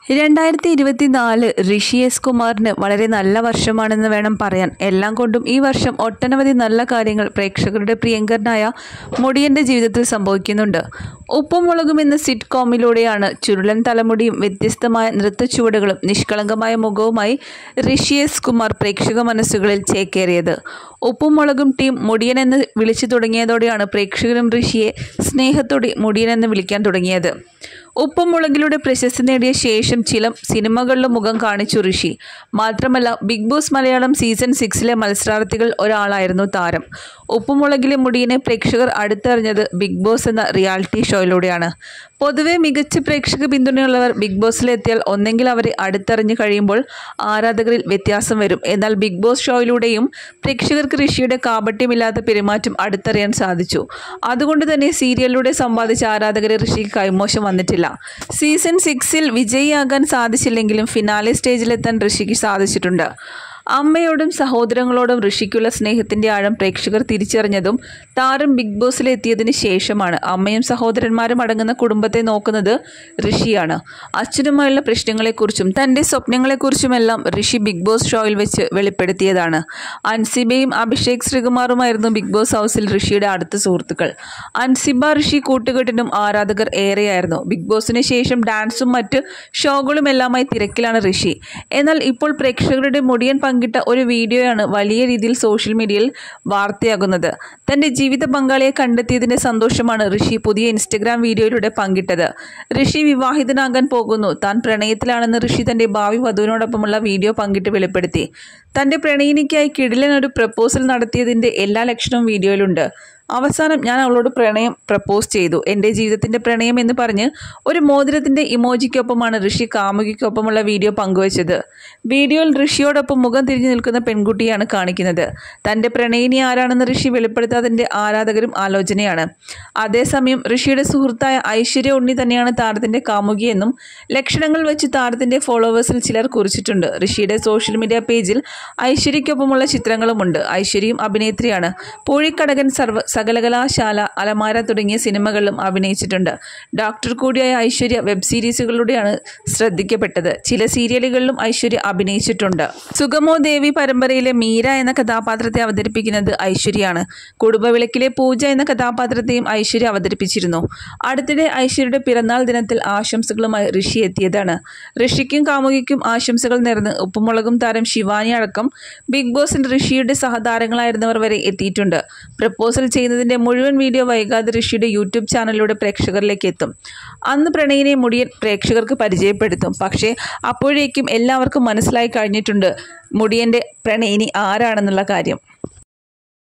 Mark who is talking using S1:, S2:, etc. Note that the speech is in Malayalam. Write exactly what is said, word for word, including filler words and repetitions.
S1: രണ്ടായിരത്തി ഇരുപത്തിനാല് ഋഷി എസ് കുമാറിന് വളരെ നല്ല വർഷമാണെന്ന് വേണം പറയാൻ. എല്ലാം കൊണ്ടും ഈ വർഷം ഒട്ടനവധി നല്ല കാര്യങ്ങൾ പ്രേക്ഷകരുടെ പ്രിയങ്കരനായ മുടിയൻ്റെ ജീവിതത്തിൽ സംഭവിക്കുന്നുണ്ട്. ഉപ്പും മുളകും എന്ന സിറ്റ് കോമിലൂടെയാണ് ചുരുളൻ തലമുടിയും വ്യത്യസ്തമായ നൃത്തച്ചുവടുകളും നിഷ്കളങ്കമായ മുഖവുമായി ഋഷി എസ് കുമാർ പ്രേക്ഷക മനസ്സുകളിൽ ചേക്കേറിയത്. ഉപ്പും മുളകും ടീം മുടിയൻ എന്ന് വിളിച്ചു തുടങ്ങിയതോടെയാണ് പ്രേക്ഷകരും ഋഷിയെ സ്നേഹത്തോടെ മുടിയൻ എന്ന് വിളിക്കാൻ തുടങ്ങിയത്. ഉപ്പും മുളകിലൂടെ പ്രശസ്തി നേടിയ ശേഷം ചില സിനിമകളിലും മുഖം കാണിച്ചു ഋഷി. മാത്രമല്ല ബിഗ് ബോസ് മലയാളം സീസൺ സിക്സിലെ മത്സരാർത്ഥികൾ ഒരാളായിരുന്നു താരം. ഉപ്പുമുളകിലെ മുടിയനെ പ്രേക്ഷകർ അടുത്തറിഞ്ഞത് ബിഗ് ബോസ് എന്ന റിയാലിറ്റി ഷോയിലൂടെയാണ്. പൊതുവെ മികച്ച പ്രേക്ഷക പിന്തുണയുള്ളവർ ബിഗ് ബോസിലെത്തിയാൽ ഒന്നെങ്കിൽ അവരെ അടുത്തറിഞ്ഞു കഴിയുമ്പോൾ ആരാധകരിൽ വ്യത്യാസം വരും. എന്നാൽ ബിഗ് ബോസ് ഷോയിലൂടെയും പ്രേക്ഷകർക്ക് ഋഷിയുടെ കാപട്യമില്ലാത്ത പെരുമാറ്റം അടുത്തറിയാൻ സാധിച്ചു. അതുകൊണ്ട് തന്നെ സീരിയലിലൂടെ സമ്പാദിച്ച ആരാധകരെ ഋഷിക്ക് കൈമോശം വന്നിട്ടില്ല. സീസൺ സിക്സിൽ വിജയിയാകാൻ സാധിച്ചില്ലെങ്കിലും ഫിനാലെ സ്റ്റേജിലെത്താൻ ഋഷിക്ക് സാധിച്ചിട്ടുണ്ട്. അമ്മയോടും സഹോദരങ്ങളോടും ഋഷിക്കുള്ള സ്നേഹത്തിൻ്റെ ആഴം പ്രേക്ഷകർ തിരിച്ചറിഞ്ഞതും താരം ബിഗ് ബോസിലെത്തിയതിന് ശേഷമാണ്. അമ്മയും സഹോദരന്മാരും അടങ്ങുന്ന കുടുംബത്തെ നോക്കുന്നത് ഋഷിയാണ്. അച്ഛനുമായുള്ള പ്രശ്നങ്ങളെക്കുറിച്ചും തൻ്റെ സ്വപ്നങ്ങളെക്കുറിച്ചുമെല്ലാം ഋഷി ബിഗ് ബോസ് ഷോയിൽ വെച്ച് വെളിപ്പെടുത്തിയതാണ്. അൻസിബയും അഭിഷേക് ശ്രീകുമാറുമായിരുന്നു ബിഗ് ബോസ് ഹൗസിൽ ഋഷിയുടെ അടുത്ത സുഹൃത്തുക്കൾ. അൻസിബ ഋഷി കൂട്ടുകെട്ടിനും ആരാധകർ ഏറെയായിരുന്നു. ബിഗ് ബോസിന് ശേഷം ഡാൻസും മറ്റ് ഷോകളുമെല്ലാമായി തിരക്കിലാണ് ഋഷി. എന്നാൽ ഇപ്പോൾ പ്രേക്ഷകരുടെ മുടിയൻ പങ്കിട്ട ഒരു വീഡിയോയാണ് വലിയ രീതിയിൽ സോഷ്യൽ മീഡിയയിൽ വാർത്തയാകുന്നത്. തൻ്റെ ജീവിത പങ്കാളിയെ കണ്ടെത്തിയതിൻ്റെ സന്തോഷമാണ് ഋഷി പുതിയ ഇൻസ്റ്റഗ്രാം വീഡിയോയിലൂടെ പങ്കിട്ടത്. ഋഷി വിവാഹിതനാകാൻ പോകുന്നു. താൻ പ്രണയത്തിലാണെന്ന് ഋഷി തൻ്റെ ഭാവി വധുവിനോടൊപ്പമുള്ള വീഡിയോ പങ്കിട്ട് വെളിപ്പെടുത്തി. തൻ്റെ പ്രണയിനിക്കായി കിടിലൻ ഒരു പ്രപ്പോസൽ നടത്തിയതിൻ്റെ എല്ലാ ലക്ഷണവും വീഡിയോയിലുണ്ട്. അവസാനം ഞാൻ അവളോട് പ്രണയം പ്രപ്പോസ് ചെയ്തു. എൻ്റെ ജീവിതത്തിൻ്റെ പ്രണയം എന്ന് പറഞ്ഞ് ഒരു മോതിരത്തിൻ്റെ ഇമോജിക്കൊപ്പമാണ് ഋഷി കാമുകിക്കൊപ്പമുള്ള വീഡിയോ പങ്കുവച്ചത്. വീഡിയോയിൽ ഋഷിയോടൊപ്പം മുഖം തിരിഞ്ഞു നിൽക്കുന്ന പെൺകുട്ടിയാണ് കാണിക്കുന്നത്. തൻ്റെ പ്രണയിനി ആരാണെന്ന് ഋഷി വെളിപ്പെടുത്താതിൻ്റെ ആരാധകരും ആലോചനയാണ്. അതേസമയം ഋഷിയുടെ സുഹൃത്തായ ഐശ്വര്യ ഉണ്ണി തന്നെയാണ് താരത്തിൻ്റെ കാമുകിയെന്നും ലക്ഷണങ്ങൾ വെച്ച് താരത്തിൻ്റെ ഫോളോവേഴ്സിൽ ചിലർ കുറിച്ചിട്ടുണ്ട്. ഋഷിയുടെ സോഷ്യൽ മീഡിയ പേജിൽ ഐശ്വര്യയ്ക്കൊപ്പമുള്ള ചിത്രങ്ങളുമുണ്ട്. ഐശ്വര്യയും അഭിനേത്രിയാണ്. പൂഴിക്കടകൻ സർവ സകലകലാശാല, അലമാര തുടങ്ങിയ സിനിമകളിലും അഭിനയിച്ചിട്ടുണ്ട്. ഡോക്ടർ കൂടിയായ ഐശ്വര്യ വെബ് സീരീസുകളിലൂടെയാണ് ശ്രദ്ധിക്കപ്പെട്ടത്. ചില സീരിയലുകളിലും ഐശ്വര്യ അഭിനയിച്ചിട്ടുണ്ട്. സുഗമോ ദേവി പരമ്പരയിലെ മീര എന്ന കഥാപാത്രത്തെ അവതരിപ്പിക്കുന്നത് ഐശ്വര്യയാണ്. കുടുംബവിളക്കിലെ പൂജ എന്ന കഥാപാത്രത്തെയും ഐശ്വര്യ അവതരിപ്പിച്ചിരുന്നു. അടുത്തിടെ ഐശ്വര്യയുടെ പിറന്നാൾ ദിനത്തിൽ ആശംസകളുമായി ഋഷി എത്തിയതാണ്. ഋഷിക്കും കാമുകിക്കും ആശംസകൾ നേർന്ന് ഉപ്പുമുളകും താരം ശിവാനി അടക്കം ബിഗ് ബോസിൽ ഋഷിയുടെ സഹതാരങ്ങളായിരുന്നവർ വരെ എത്തിയിട്ടുണ്ട്. പ്രപ്പോസൽ ചെയ്യുന്നതിൻ്റെ മുഴുവൻ വീഡിയോ വൈകാതെ ഋഷിയുടെ യൂട്യൂബ് ചാനലിലൂടെ പ്രേക്ഷകരിലേക്ക് എത്തും. അന്ന് പ്രണയിനെ മുടിയൻ പ്രേക്ഷകർക്ക് പരിചയപ്പെടുത്തും. പക്ഷേ അപ്പോഴേക്കും എല്ലാവർക്കും മനസ്സിലായി കഴിഞ്ഞിട്ടുണ്ട് മുടിയൻ്റെ പ്രണയിനി ആരാണെന്നുള്ള കാര്യം.